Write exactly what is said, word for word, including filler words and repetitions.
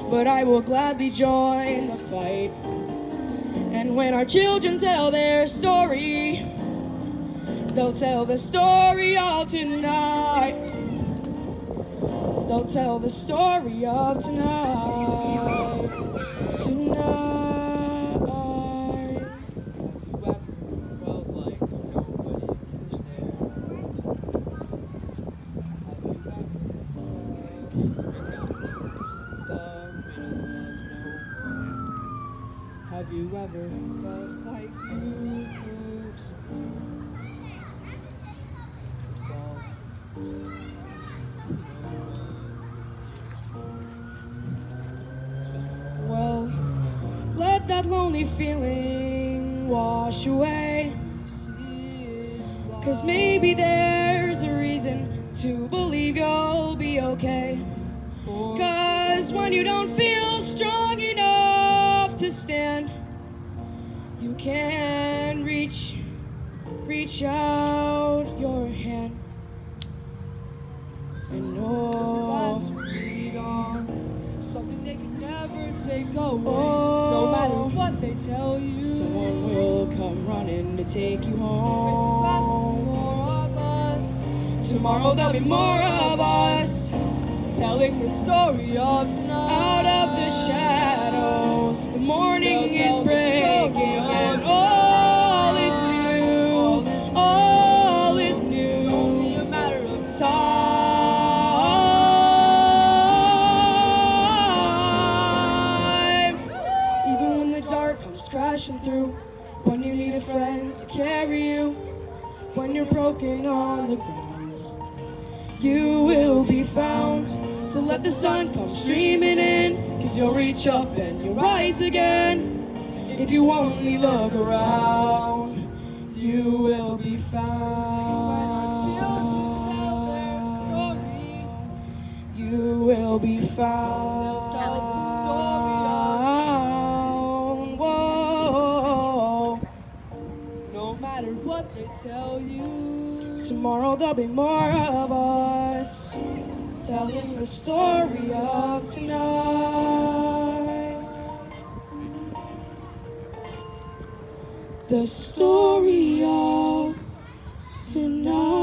but I will gladly join the fight. And when our children tell their story, they'll tell the story all tonight. They'll tell the story of tonight. Tonight. Have you ever felt like you could fall? Well, let that lonely feeling wash away. 'Cause maybe there's a reason to believe you'll be okay. 'Cause when you don't feel strong enough to stand, you can reach, reach out your hand and know something they can never take away. Oh, no matter what they tell you, someone will come running to take you home. More of us. Tomorrow there'll be more of us, telling the story of tonight. Out of the shadows, the morning is breaking, and all is new. All is new. It's only a matter of time. Even when the dark comes crashing through, when you need a friend to carry you, when you're broken on the ground, you will be found. So let the sun come streaming in, 'cause you'll reach up and you'll rise again. If you only look around, you will be found. You will be found. Tell the story of whoa. No matter what they tell you, tomorrow there'll be more of us, telling the story of tonight. The story of tonight.